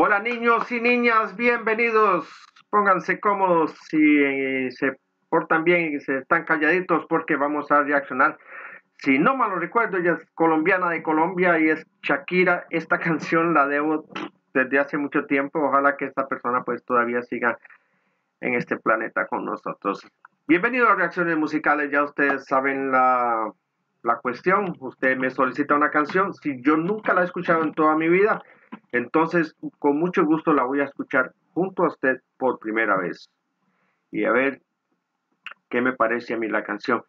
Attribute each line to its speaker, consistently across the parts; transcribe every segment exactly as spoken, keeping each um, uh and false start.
Speaker 1: Hola niños y niñas, bienvenidos. Pónganse cómodos si eh, se portan bien y se están calladitos porque vamos a reaccionar. Si no mal lo recuerdo, ella es colombiana de Colombia y es Shakira. Esta canción la debo desde hace mucho tiempo. Ojalá que esta persona pues todavía siga en este planeta con nosotros. Bienvenidos a Reacciones Musicales. Ya ustedes saben la, la cuestión. Usted me solicita una canción. Si yo nunca la he escuchado en toda mi vida, entonces con mucho gusto la voy a escuchar junto a usted por primera vez. Y a ver qué me parece a mí la canción.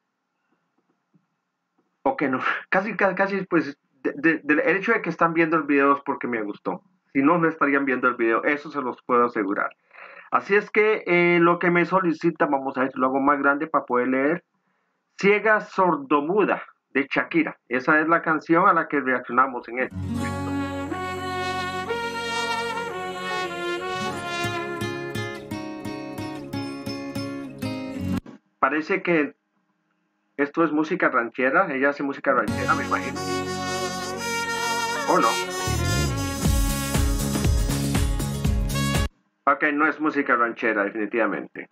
Speaker 1: O que no, casi, casi, casi pues, de, de, de, el hecho de que están viendo el video es porque me gustó. Si no, no estarían viendo el video, eso se los puedo asegurar. Así es que eh, lo que me solicita, vamos a ver si lo hago más grande para poder leer. Ciega sordomuda, de Shakira. Esa es la canción a la que reaccionamos en esto. Parece que esto es música ranchera. Ella hace música ranchera, me imagino. ¿O no? Ok, no es música ranchera, definitivamente.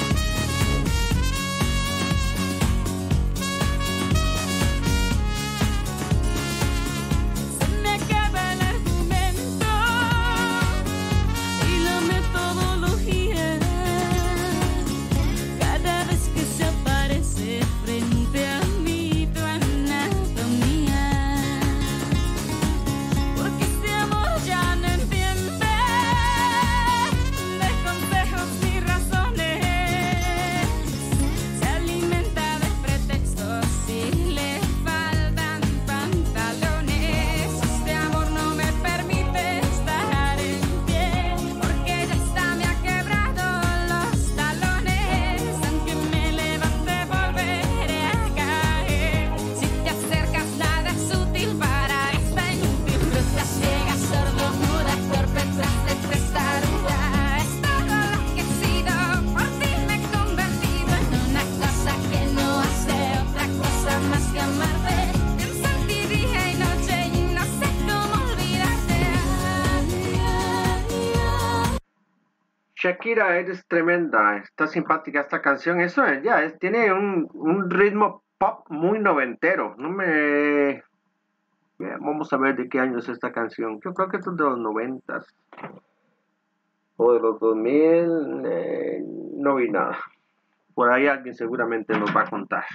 Speaker 1: Shakira, eres tremenda, está simpática esta canción, eso es, ya, es, tiene un, un ritmo pop muy noventero, no me... Vamos a ver de qué año es esta canción, yo creo que esto es de los noventas, o de los dos mil, eh, no vi nada, por ahí alguien seguramente nos va a contar.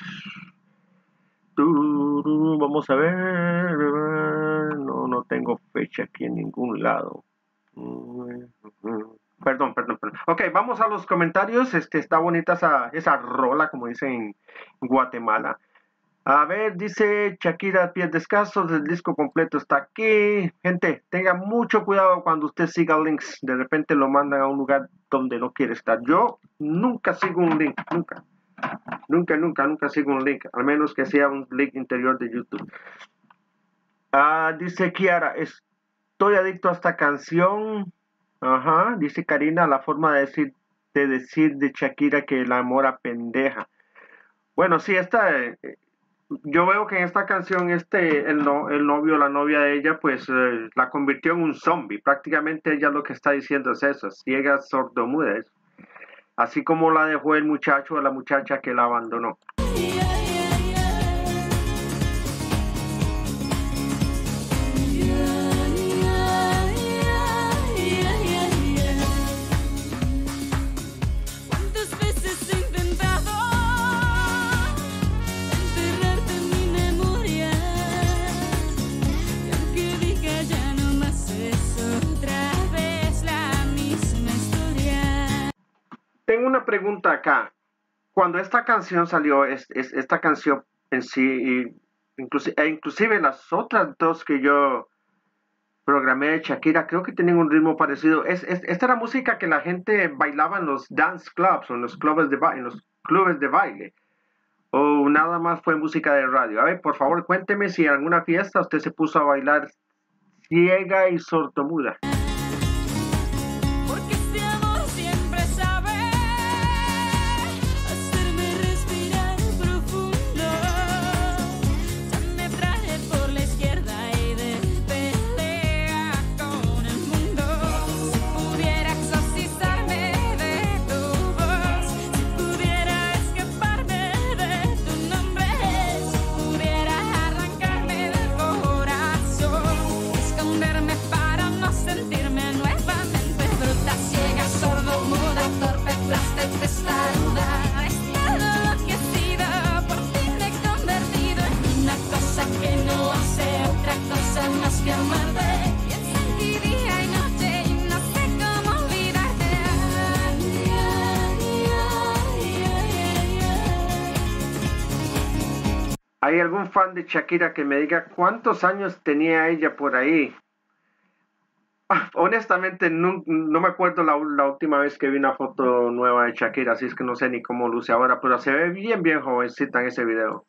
Speaker 1: Vamos a ver, no, no tengo fecha aquí en ningún lado. Perdón, perdón, perdón. Ok, vamos a los comentarios. Este, está bonita esa, esa rola, como dicen en Guatemala. A ver, dice Shakira, pies descalzos, el disco completo está aquí. Gente, tenga mucho cuidado cuando usted siga links. De repente lo mandan a un lugar donde no quiere estar. Yo nunca sigo un link, nunca. Nunca, nunca, nunca sigo un link. Al menos que sea un link interior de YouTube. Ah, dice Kiara, estoy adicto a esta canción. Ajá, dice Karina, la forma de decir, de decir de Shakira que la amora pendeja. Bueno, sí, esta, eh, yo veo que en esta canción este, el, no, el novio, la novia de ella, pues eh, la convirtió en un zombie. Prácticamente ella lo que está diciendo es eso, ciega, sordomuda. Es. Así como la dejó el muchacho o la muchacha que la abandonó. Tengo una pregunta acá. Cuando esta canción salió, es, es, esta canción en sí, inclusive, e inclusive las otras dos que yo programé de Shakira, creo que tienen un ritmo parecido. Es, es, esta era música que la gente bailaba en los dance clubs o en los clubes de, en los clubes de baile. O nada más fue música de radio. A ver, por favor, cuénteme si en alguna fiesta usted se puso a bailar ciega y sordomuda.
Speaker 2: que amarte. Pienso en ti día y noche y no sé cómo olvidarte.
Speaker 1: ¿Hay algún fan de Shakira que me diga cuántos años tenía ella por ahí? Honestamente, no, no me acuerdo la, la última vez que vi una foto nueva de Shakira, así es que no sé ni cómo luce ahora, pero se ve bien, bien jovencita en ese video.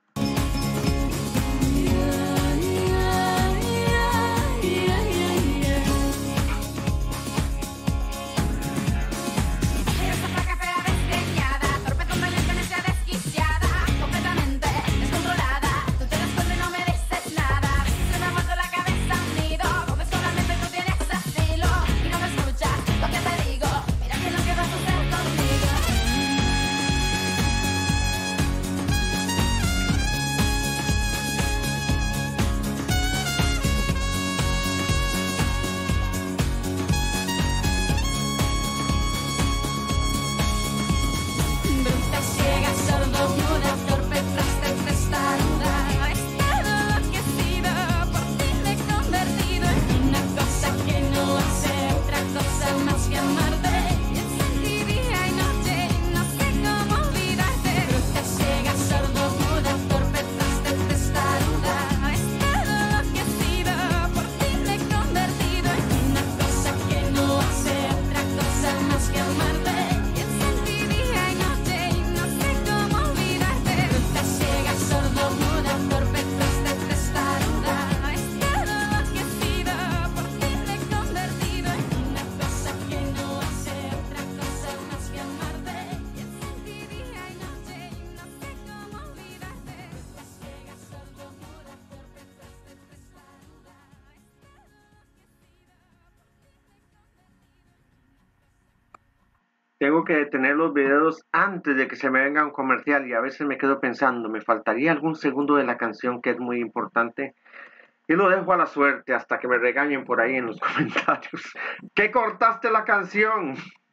Speaker 1: Tengo que detener los videos antes de que se me venga un comercial y a veces me quedo pensando, me faltaría algún segundo de la canción que es muy importante y lo dejo a la suerte hasta que me regañen por ahí en los comentarios. ¿Qué cortaste la canción?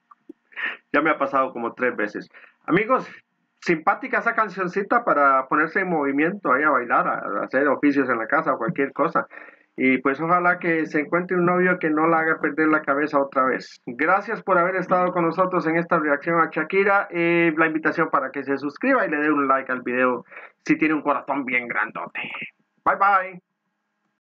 Speaker 1: Ya me ha pasado como tres veces. Amigos, simpática esa cancioncita para ponerse en movimiento ahí a bailar, a hacer oficios en la casa o cualquier cosa. Y pues ojalá que se encuentre un novio que no la haga perder la cabeza otra vez. Gracias por haber estado con nosotros en esta reacción a Shakira. Eh, la invitación para que se suscriba y le dé un like al video si tiene un corazón bien grandote. Bye bye.